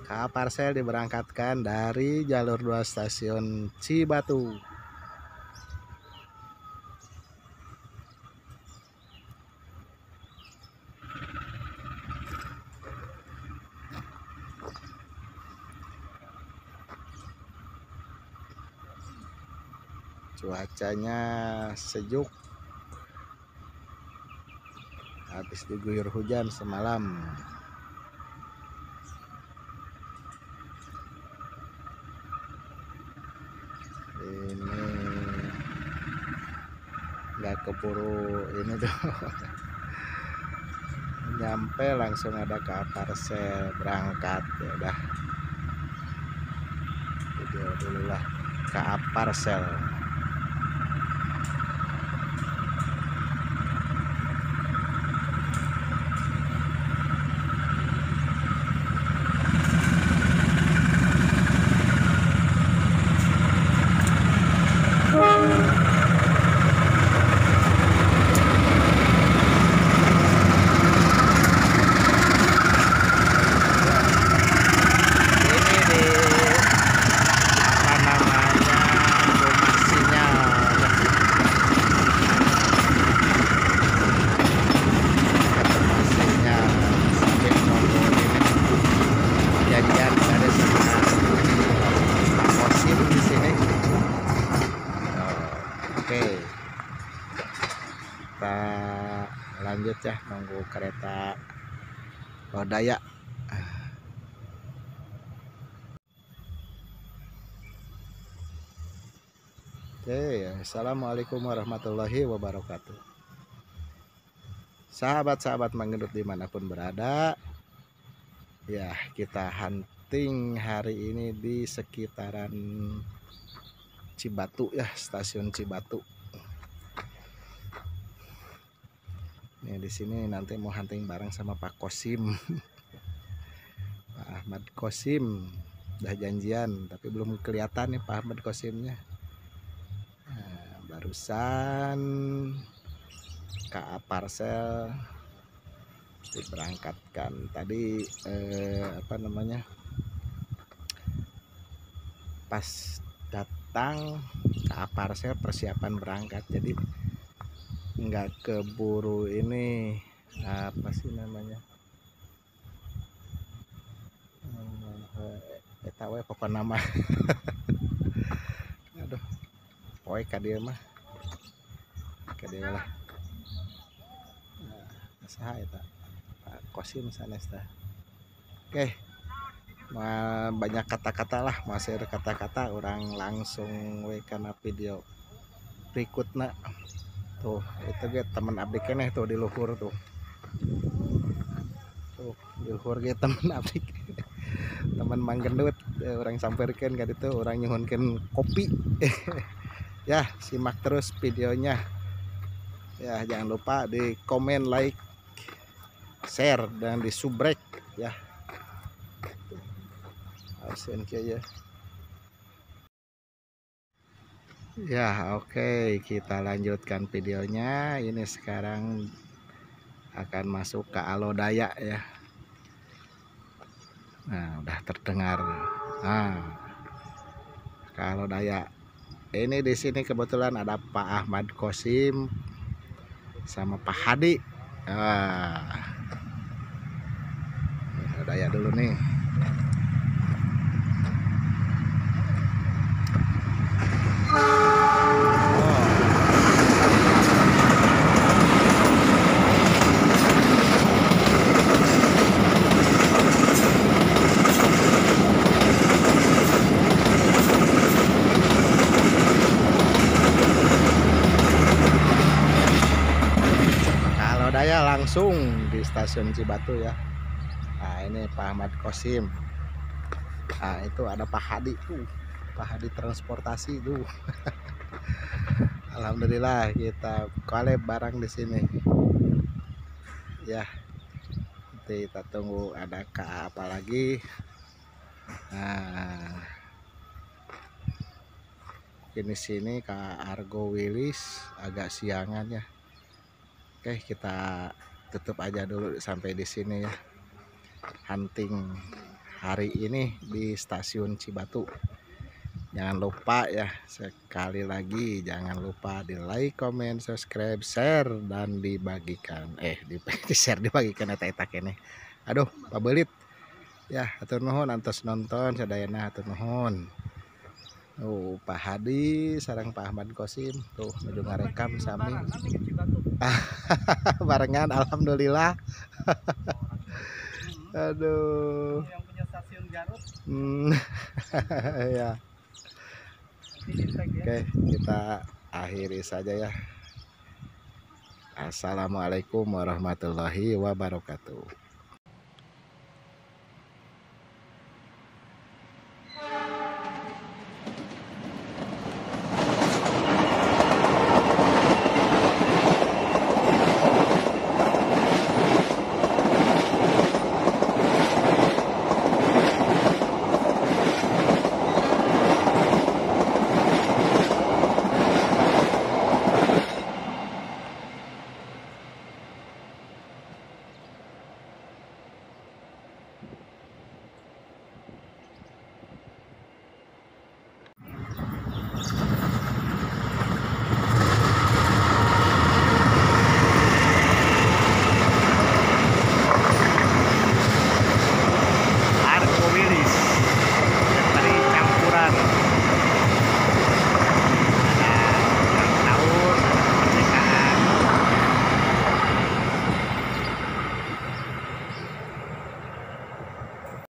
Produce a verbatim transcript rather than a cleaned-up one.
K A Parcel diberangkatkan dari jalur dua stasiun Cibatu. Cuacanya sejuk, habis diguyur hujan semalam. Ini nggak keburu ini tuh. Nyampe langsung ada K A Parcel berangkat. Ya udah, video dulu lah K A Parcel. Oke, kita lanjut ya, nunggu kereta Lodaya. Oke, assalamualaikum warahmatullahi wabarakatuh. Sahabat-sahabat menggendut dimanapun berada, ya kita hunting hari ini di sekitaran Cibatu ya, stasiun Cibatu. Nih di sini nanti mau hunting bareng sama Pak Kosim. Pak Ahmad Kosim udah janjian tapi belum kelihatan nih Pak Ahmad Kosimnya. Nah, barusan K A Parcel diberangkatkan tadi, eh, apa namanya, pas datang K A Parcel persiapan berangkat, jadi nggak keburu ini, apa sih namanya, eh tahu ya pokok nama. Aduh, poe kadia mah kadia lah. Nah, saha eta Pak Kosim sanes tah. Oke, Ma, banyak kata-kata lah, masih ada kata-kata, orang langsung we kana video berikutnya. Tuh itu ge teman abdi keneh tuh di luhur tuh. Tuh di luhur ge teman abdi. Teman manggendut, eh, orang samperkeun ka ditu, orang nyuhunkeun kopi. Ya, simak terus videonya. Ya, jangan lupa di komen, like, share dan di subrek ya. Ya. Ya, oke, okay. Kita lanjutkan videonya. Ini sekarang akan masuk ke Alodaya ya. Nah, udah terdengar. Nah, ke Alodaya. Ini di sini kebetulan ada Pak Ahmad Kosim sama Pak Hadi. Nah, Alodaya dulu nih. Daya langsung di stasiun Cibatu ya. Nah, ini Pak Ahmad Kosim. Nah, itu ada Pak Hadi tuh, Pak Hadi transportasi tuh. Alhamdulillah kita collab barang di sini. Ya, nanti kita tunggu ada K A apa lagi. Nah, ini sini K A Argo Wilis agak siangan ya. Oke, kita tutup aja dulu sampai di sini ya. Hunting hari ini di stasiun Cibatu. Jangan lupa ya, sekali lagi jangan lupa di like, comment, subscribe, share, dan dibagikan. Eh, di, di share dibagikan eta-eta kene. Aduh, pabelit. Ya, atur nuhun antos nonton sadayana atur nuhun. Oh, Pak Hadi sareng Pak Ahmad Qosim tuh menuju ngarekam sami. Barengan alhamdulillah. Aduh. Yang punya stasiun Garut. Hmm. Ya. Oke, kita akhiri saja ya. Assalamualaikum warahmatullahi wabarakatuh.